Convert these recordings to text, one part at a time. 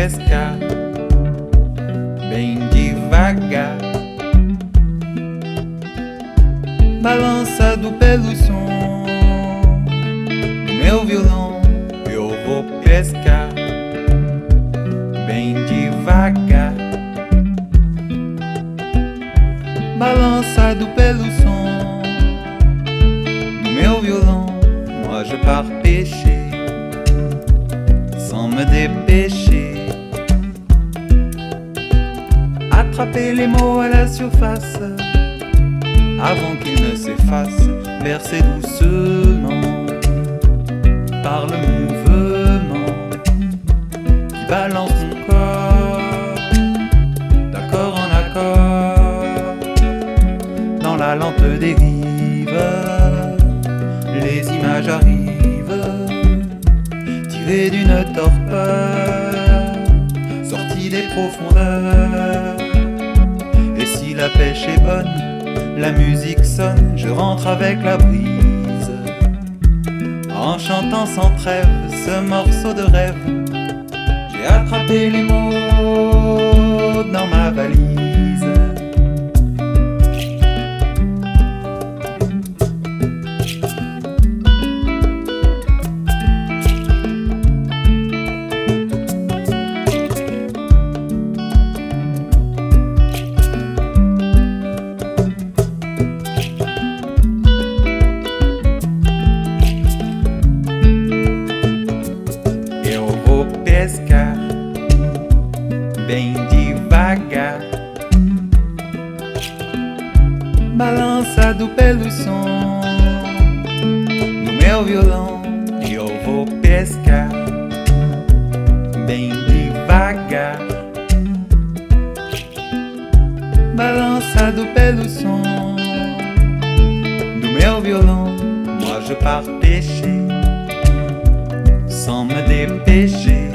pescar bem devagar, balançado pelo som do meu violão. Eu vou pescar bem devagar, balançado pelo som do meu violon. Moi je pars pêcher sans me dépêcher, attraper les mots à la surface avant qu'ils ne s'effacent, verser doucement par le mouvement qui balance mon corps d'accord en accord. Dans la lente dérive, les images arrivent, tirées d'une torpeur, sorties des profondeurs. Et si la pêche est bonne, la musique sonne, je rentre avec la brise, en chantant sans trêve ce morceau de rêve. J'ai attrapé les mots dans ma valise. Pescar bem devagar, balançado pelo som do meu violão. Eu vou pescar bem devagar, balançado pelo som do meu violão. Moi je pars pêcher sans me dépêcher,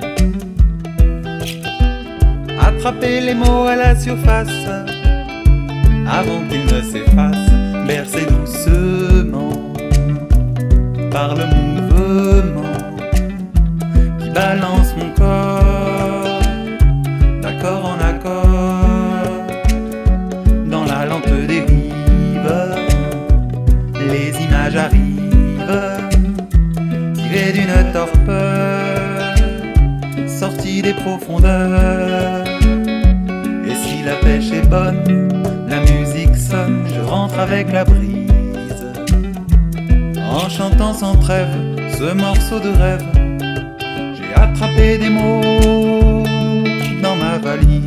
attraper les mots à la surface avant qu'ils ne s'effacent, bercer doucement par le mouvement qui balance mon corps d'accord en accord. Dans la lente dérive, les images arrivent, tirées d'une torpeur, sorties des profondeurs. Et si la pêche est bonne, la musique sonne, je rentre avec la brise, en chantant sans trêve ce morceau de rêve. J'ai attrapé des mots dans ma valise.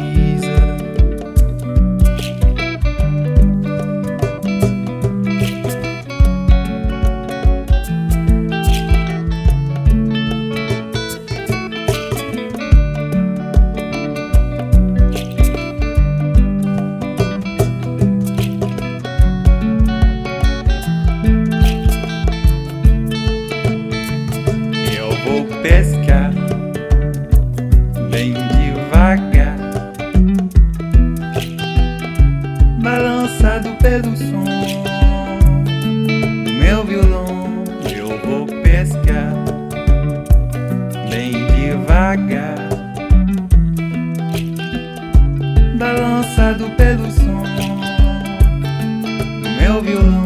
Vou pescar bem devagar, balançado pelo som do meu violão. Eu vou pescar bem devagar, balançado pelo som do meu violão.